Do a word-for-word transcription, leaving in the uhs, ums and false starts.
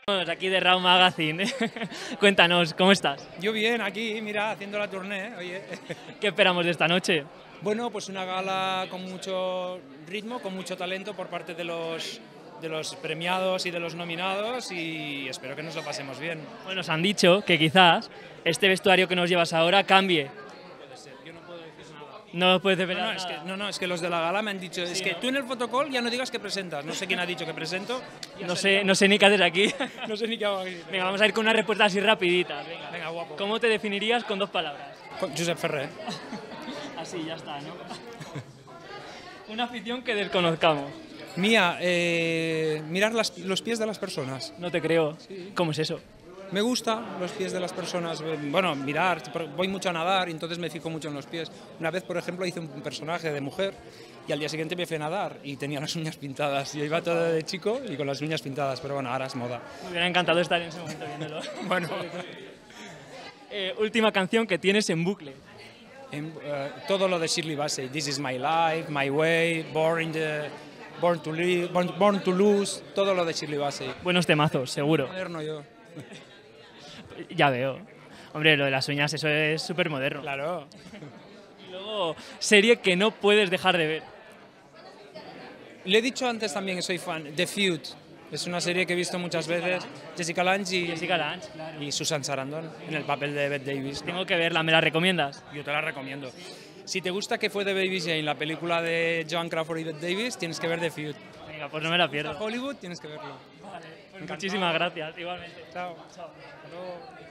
Aquí de Raw Magazine. Cuéntanos, ¿cómo estás? Yo bien, aquí, mira, haciendo la tournée, oye. ¿Qué esperamos de esta noche? Bueno, pues una gala con mucho ritmo, con mucho talento por parte de los, de los premiados y de los nominados y espero que nos lo pasemos bien. Bueno, nos han dicho que quizás este vestuario que nos llevas ahora cambie. Puede ser, yo no puedo decir nada. No puedes No, desvelar no, es que, nada. no, no, es que los de la gala me han dicho, es Sí, que ¿no? tú en el fotocall ya no digas que presentas, no sé quién ha dicho que presento. No sé, no sé ni qué haces aquí. No sé ni qué hago aquí. Venga, vamos a ir con una respuesta así rapidita. Venga. Venga, guapo. ¿Cómo te definirías con dos palabras? Con Josep Ferrer. Así, ya está, ¿no? Una afición que desconozcamos. Mía, eh, mirar las- los pies de las personas. No te creo. ¿Cómo es eso? Me gusta los pies de las personas, eh, bueno, mirar, voy mucho a nadar y entonces me fijo mucho en los pies. Una vez, por ejemplo, hice un personaje de mujer y al día siguiente me fui a nadar y tenía las uñas pintadas. Yo iba todo de chico y con las uñas pintadas, pero bueno, ahora es moda. Me hubiera encantado estar en ese momento viéndolo. Bueno, Eh, última canción que tienes en bucle. en, eh, todo lo de Shirley Bassey, This is my life, My way, Born, in the, born, to, live, born, born to lose, todo lo de Shirley Bassey. Buenos temazos, seguro. Moderno yo. Ya veo. Hombre, lo de las uñas, eso es súper moderno. Claro. Y luego, serie que no puedes dejar de ver. Le he dicho antes también que soy fan, The Feud. Es una serie que he visto muchas veces. Jessica Lange y, Jessica Lange, claro. y Susan Sarandon en el papel de Bette Davis. ¿no? Tengo que verla, ¿me la recomiendas? Yo te la recomiendo. Si te gusta que fue de Baby Jane, la película de Joan Crawford y Bette Davis, tienes que ver The Feud. Venga, pues no me la pierdo. Hollywood, tienes que verlo. Muchísimas gracias, igualmente. Chao. Chao. Hasta luego.